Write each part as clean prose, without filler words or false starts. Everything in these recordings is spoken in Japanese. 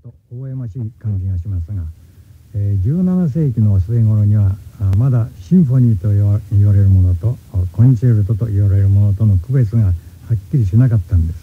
と微笑ましい感じがしますが、17世紀の末頃にはまだシンフォニーと言われるものとコンチェルトと言われるものとの区別がはっきりしなかったんです。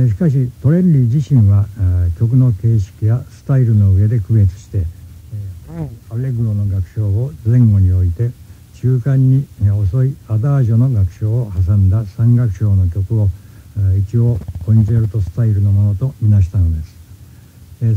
しかしトレッリー自身は曲の形式やスタイルの上で区別して、アレグロの楽章を前後に置いて中間に遅いアダージョの楽章を挟んだ3楽章の曲を一応コンチェルトスタイルのものとみなしたのです。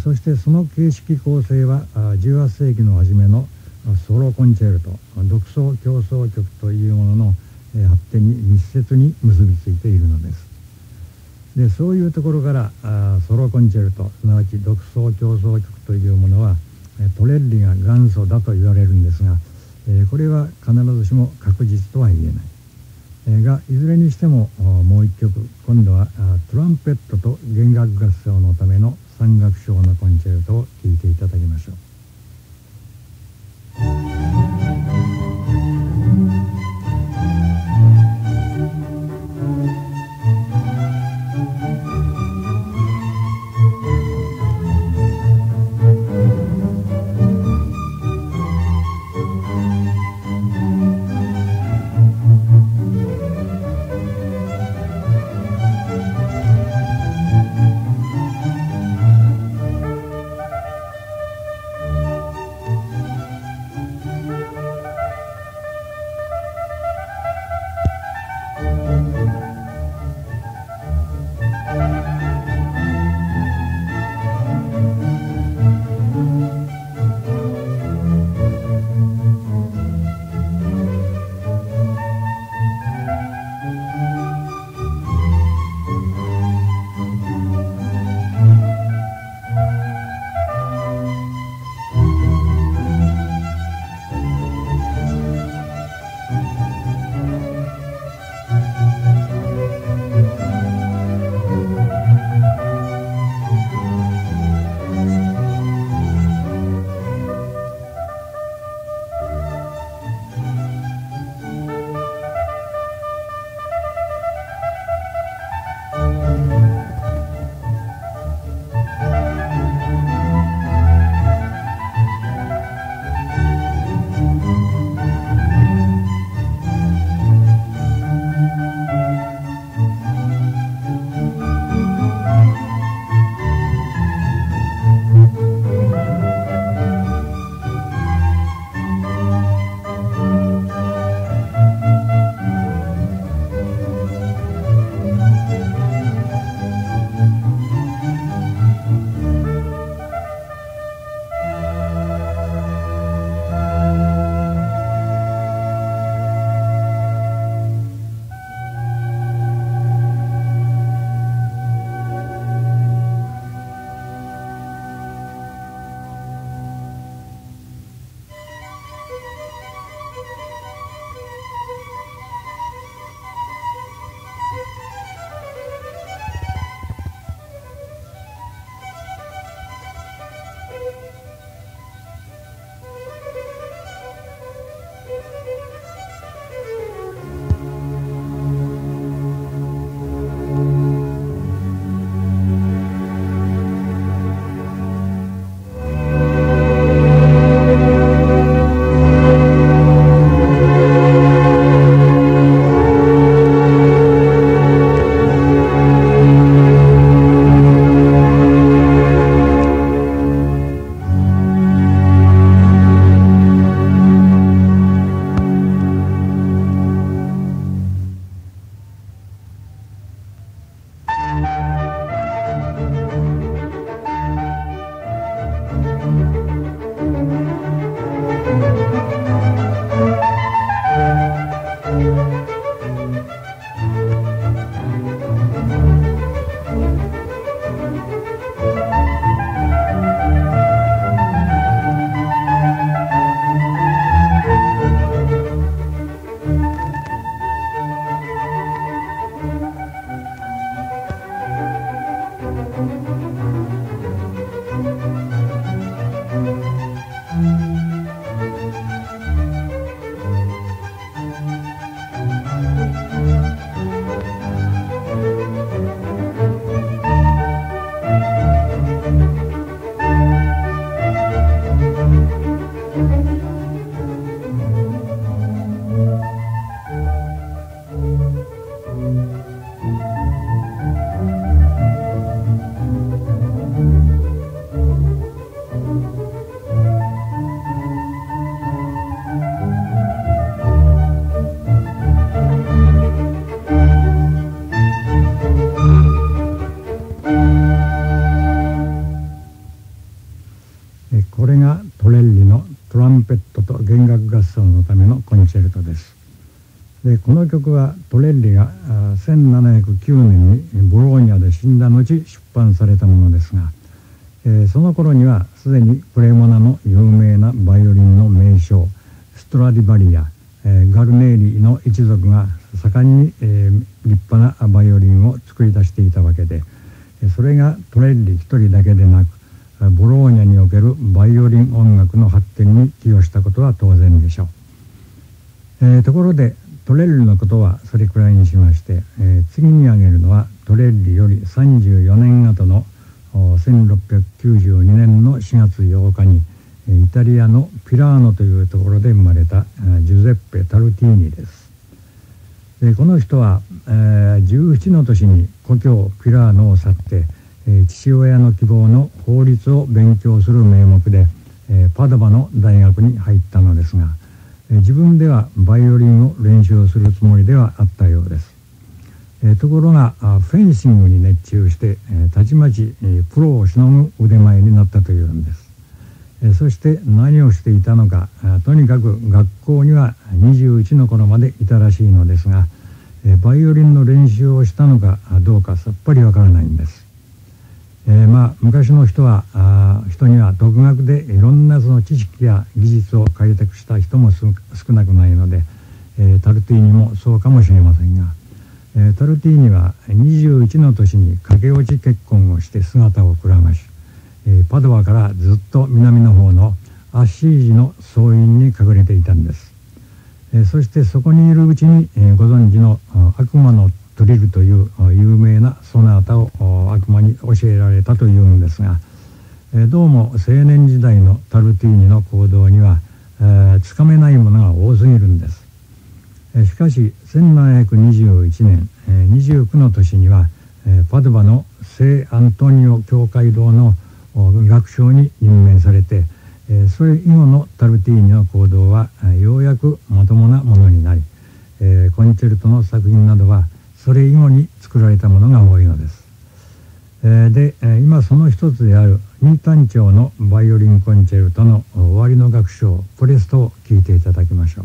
そしてその形式構成は18世紀の初めのソロコンチェルト、独奏協奏曲というものの発展に密接に結びついているのです。でそういうところからソロコンチェルト、すなわち独奏協奏曲というものはトレッリが元祖だと言われるんですが、これは必ずしも確実とは言えない。がいずれにしてももう一曲、今度はトランペットと弦楽合奏のための3楽章のコンチェルトを聴いていただきましょう。 これがトレッリのトランペットと弦楽合奏のためのコンチェルトです。でこの曲はトレッリが1709年にボローニャで死んだ後出版されたものですが、その頃にはすでにプレモナの有名なバイオリンの名匠ストラディバリや、ガルネーリの一族が盛んに、立派なバイオリンを作り出していたわけで、それがトレッリ一人だけでなくボローニャにおけるバイオリン音楽の発展に寄与したことは当然でしょう。ところでトレッリのことはそれくらいにしまして、次に挙げるのはトレッリより34年後の1692年の4月8日にイタリアのピラーノというところで生まれたジュゼッペ・タルティーニです。でこの人は、17の年に故郷ピラーノを去って、父親の希望の法律を勉強する名目で、パドバの大学に入ったのですが、自分ではバイオリンを練習するつもりではあったようです。ところがフェンシングに熱中して、たちまちプロをしのぐ腕前になったというんです。そして何をしていたのか、とにかく学校には21の頃までいたらしいのですが、バイオリンの練習をしたのかどうかさっぱりわからないんです。昔の人には独学でいろんなその知識や技術を開拓した人も少なくないので、タルティーニもそうかもしれませんが、タルティーニは21の年に駆け落ち結婚をして姿をくらまし、パドバからずっと南の方のアッシージの総院に隠れていたんです。そしてそこにいるうちに、ご存知の悪魔のトリルという有名なソナータを悪魔に教えられたというんですが、どうも青年時代のタルティーニの行動にはつかめないものが多すぎるんです。しかし1721年29の年にはパドバの聖アントニオ教会堂の学長に任命されて、それ以後のタルティーニの行動はようやくまともなものになり、コンチェルトの作品などはそれ以後に作られたものが多いのです。で今その一つであるニータン朝のバイオリンコンチェルトの終わりの楽章プレストを聴いていただきましょう。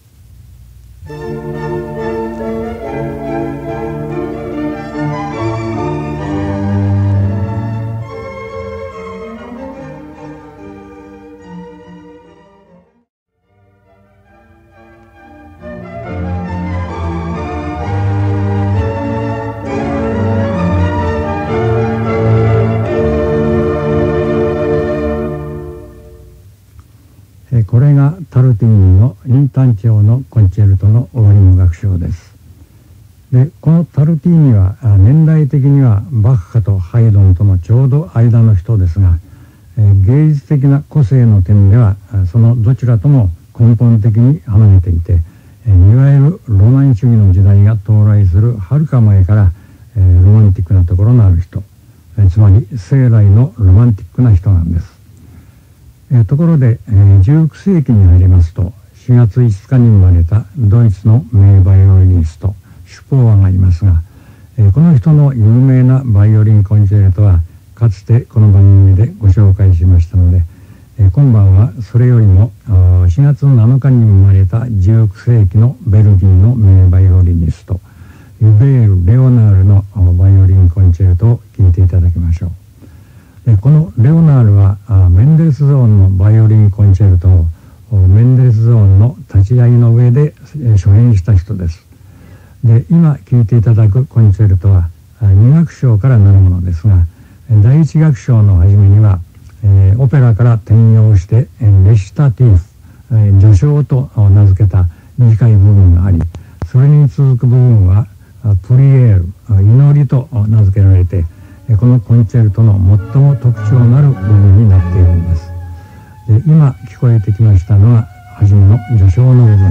これがタルティーニのニータン朝のコンチェルトの終わりの楽章です。でこのタルティーニは年代的にはバッハとハイドンとのちょうど間の人ですが、芸術的な個性の点ではそのどちらとも根本的に離れていて、いわゆるロマン主義の時代が到来するはるか前からロマンティックなところのある人、つまり生来のロマンティックな人なんです。ところで、19世紀に入りますと4月5日に生まれたドイツの名バイオリニストシュポーワがいますが、この人の有名なバイオリンコンチェルトはかつてこの番組でご紹介しましたので、今晩はそれよりも4月7日に生まれた19世紀のベルギーの名バイオリニストユベール・レオナールのバイオリンコンチェルトを聴いていただきましょう。このレオナールはメンデルスゾーンのバイオリンコンチェルトをメンデルスゾーンの立ち会いの上で初演した人です。で今聴いていただくコンチェルトは2楽章からなるものですが、第1楽章の初めにはオペラから転用してレシタティフ序章と名付けた短い部分があり、それに続く部分はプリエール祈りと名付けられて、このコンチェルトの最も特徴のある部分になっているんです。で今聞こえてきましたのは初めの序章の部分です。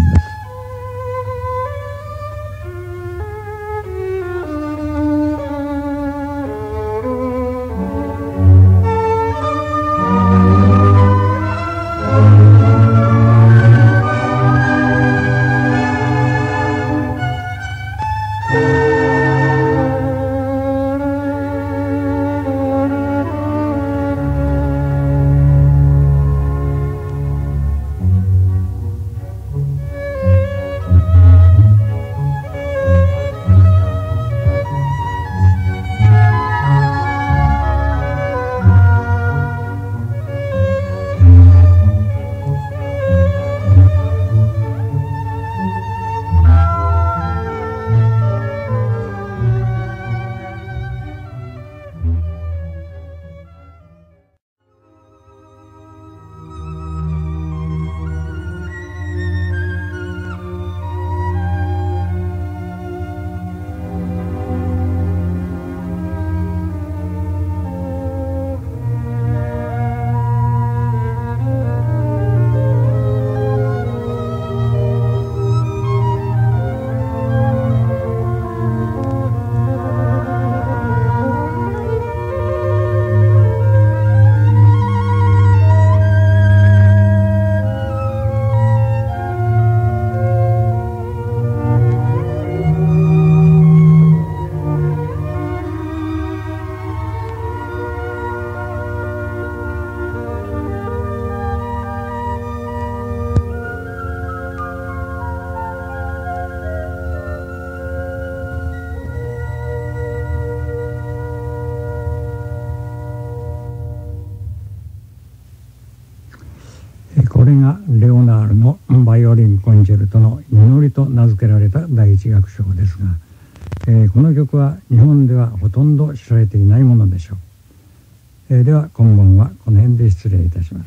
これがレオナールのバイオリンコンチェルトの祈りと名付けられた第一楽章ですが、この曲は日本ではほとんど知られていないものでしょう。では今晩はこの辺で失礼いたします。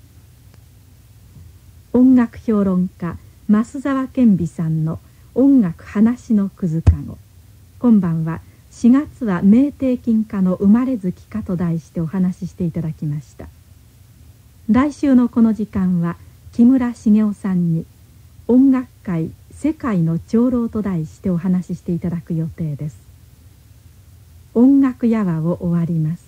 音楽評論家増沢健美さんの音楽話のくずかご。今晩は4月は明帝金家の生まれ月かと題してお話ししていただきました。来週のこの時間は木村茂雄さんに音楽界世界の長老と題してお話ししていただく予定です。音楽やわを終わります。